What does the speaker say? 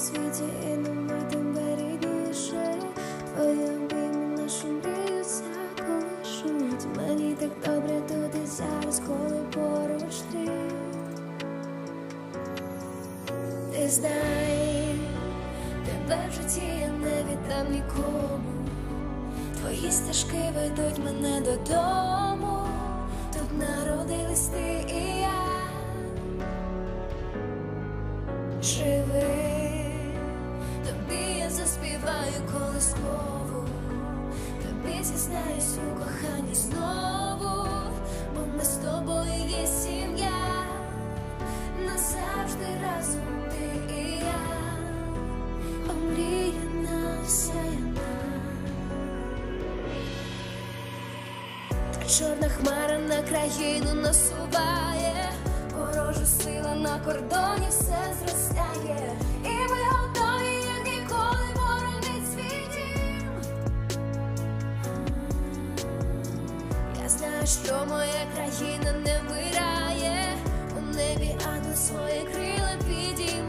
світі, і нам тим вирідніше. Твоє обійми нашу мрію заколишуть. Мені так добре тут і зараз, коли поруч ти. Ти знай, тебе в житті я не віддам нікому. Твої стежки ведуть мене додому. Тут народились ти і я. Живи, тобі я заспіваю колискову. Тобі зізнаюсь у коханні знову. Бо ми з тобою є сім'я. Назавжди разом ти і я. Омріяна, осяяна. Та чорна хмара на країну насуває. Ворожа сила на кордоні все зростає. І ми готові, як ніколи, боронить свій дім. Я знаю, що моя країна не вирає. У небі ангел свої крила підіймає.